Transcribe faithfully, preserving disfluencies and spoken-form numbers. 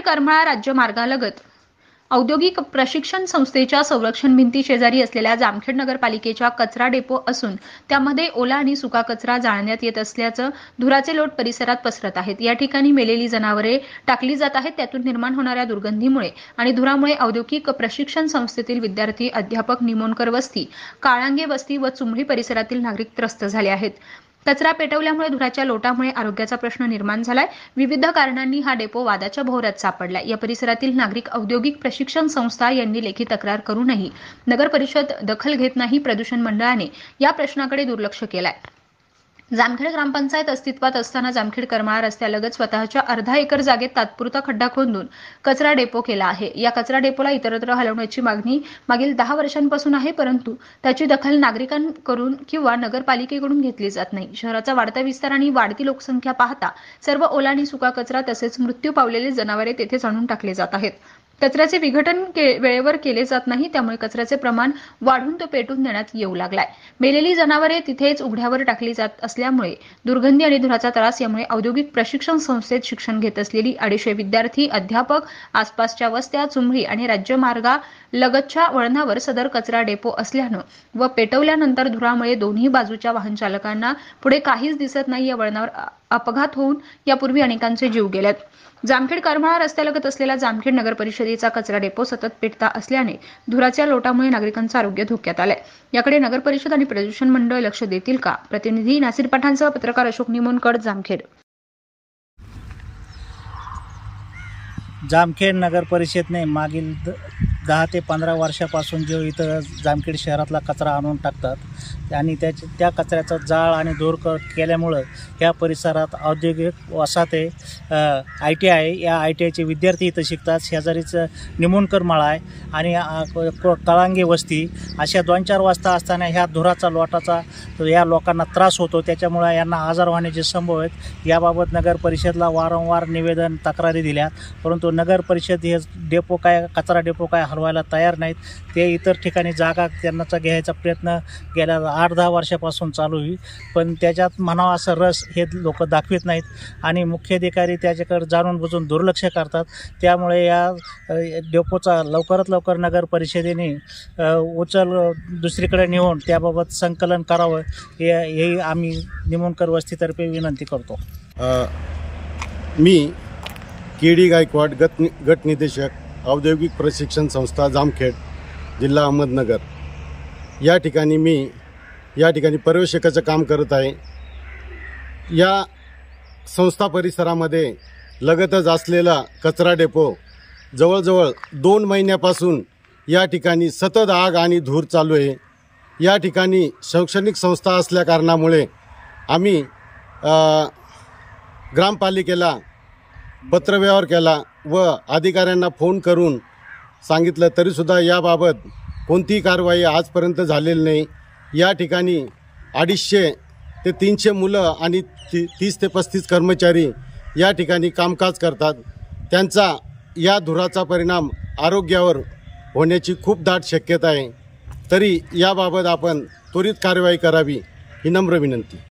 करमाळा राज्य मार्गालगत औद्योगिक प्रशिक्षण संस्थेच्या संरक्षण भिंती शेजारी असलेल्या जामखेड नगरपालिकेच्या कचरा डेपो असून त्यामध्ये ओला आणि सुका कचरा जाळण्यात येत असल्याचं धुराचे लोट परिसरात पसरत आहेत। या ठिकाणी मेलेली जनावरे टाकली जात आहेत। त्यातून निर्माण होणाऱ्या दुर्गंधीमुळे आणि धुरामुळे औद्योगिक प्रशिक्षण संस्थेतील विद्यार्थी, अध्यापक, निमोणकर वस्ती, काळांगे वस्ती व चुमडी परिसरातील नागरिक त्रस्त झाले आहेत। कचरा पेटवल्यामुळे धुराच्या लोटामुळे आरोग्याचा प्रश्न निर्माण झालाय। विविध कारणांनी हा डेपो वादाच्या भोवऱ्यात सापडलाय। या परिसरातील नागरिक औद्योगिक प्रशिक्षण संस्था यांनी लेखी तक्रार करूनही नगर परिषद दखल घेत नाही। प्रदूषण मंडळाने या प्रश्नाकडे दुर्लक्ष केलंय। जामखेड ग्रामपंचायत अस्तित्वात असताना जामखेड करमाळा रस्त्यालगत स्वतःच्या अर्धा एकर जागेत तात्पुरता खड्डा खोदून कचरा डेपो केला आहे। या कचरा डेपोला इतरत्र हलवण्याची मागणी मागील दहा वर्षांपासून आहे, परंतु त्याची दखल नागरिकांकडून किंवा नगरपालिकेकडून घेतली जात नाही। शहराचा वाढता विस्तार आणि वाढती लोकसंख्या पाहता सर्व ओला आणि सुका कचरा तसेच मृत्यू पावलेले जनावरे तेथेच आणून टाकले जात आहेत। कचऱ्याचे विघटन के, वेळेवर केले जात नाही, त्यामुळे कचऱ्याचे प्रमाण वाढून तो पेटून देण्यात येऊ लागलाय। मेलेली जनावरे तिथेच उघड्यावर टाकली जात असल्यामुळे दुर्गंधी आणि धुराचा त्रास, यामुळे औद्योगिक प्रशिक्षण संस्थेत शिक्षण घेत असलेली अडीचशे विद्यार्थी, अध्यापक, आसपासच्या वस्त्या, चुमडी आणि राज्यमार्गा लगतच्या वळणावर सदर कचरा डेपो असल्यानं व पेटवल्यानंतर धुरामुळे दोन्ही बाजूच्या वाहन चालकांना पुढे काहीच दिसत नाही। या वळणावर अपघात होऊन यापूर्वी अनेकांचे जीव गेलेत। जामखेड करमाळा रस्त्यालगत असलेला जामखेड नगर परिषदेचा कचरा डेपो सतत पेटता असल्याने धुराच्या लोटामुळे नागरिकांचं आरोग्य धोक्यात आलंय। याकडे नगर परिषद आणि प्रदूषण मंडळ लक्ष देतील का? प्रतिनिधी नासिर पठाणसह पत्रकार अशोक निमोणकर, जामखेड। जामखेड नगर परिषदेने मागील दहा ते पंधरा वर्षापासून जो इथं जामखेड शहरातला कचरा आणून टाकतात आणि त्याचे त्या कचऱ्याचा जाळ आणि धूर केल्यामुळं या परिसरात औद्योगिक वसाहते आय टी आय या आय टी आयचे विद्यार्थी इथं शिकतात। शेजारीच निमोणकर माळा आहे आणि काळांगे वस्ती, अशा दोन चार वाजता असताना ह्या धुराचा लोटाचा या लोकांना त्रास होतो। त्याच्यामुळे यांना आजार होण्याचे संभव आहेत। याबाबत नगर परिषदला वारंवार निवेदन, तक्रारी दिल्या, परंतु नगर परिषद हे डेपो काय कचरा डेपो काय हलवायला तयार नाहीत। ते इतर ठिकाणी जागा त्यांचा घ्यायचा प्रयत्न गेल्या आठ दहा वर्षापासून चालू आहे, पण त्याच्यात म्हणावा असं रस हे लोक दाखवित नाहीत आणि मुख्याधिकारी त्याच्याकडे जाणून बुजून दुर्लक्ष करतात। त्यामुळे या डेपोचा लवकरात लवकर नगर परिषदेने उचल दुसरीकडे नेऊन त्याबाबत संकलन करावं, हे आम्ही निमोणकर वस्तीतर्फे विनंती करतो। मी के डी गायकवाड, गट गट निदेशक, औद्योगिक प्रशिक्षण संस्था जामखेड, जिल्हा अहमदनगर या ठिकाणी मी या ठिकाणी पर्यवेक्षकाचं काम करत आहे। या संस्था परिसरामध्ये लगतच असलेला कचरा डेपो जवळजवळ दोन महिन्यापासून या ठिकाणी सतत आग आणि धूर चालू आहे। या ठिकाणी शैक्षणिक संस्था असल्या कारणामुळे आम्ही ग्रामपालिकेला पत्रव्यवहार केला व अधिकाऱ्यांना फोन करून सांगितलं, तरीसुद्धा याबाबत कोणतीही कारवाई आजपर्यंत झालेली नाही। या ठिकाणी अडीचशे ते तीनशे मुलं आणि ती तीस ते पस्तीस कर्मचारी या ठिकाणी कामकाज करतात। त्यांचा या धुराचा परिणाम आरोग्यावर होण्याची खूप दाट शक्यता आहे। तरी याबाबत आपण त्वरित कारवाई करावी ही नम्र विनंती।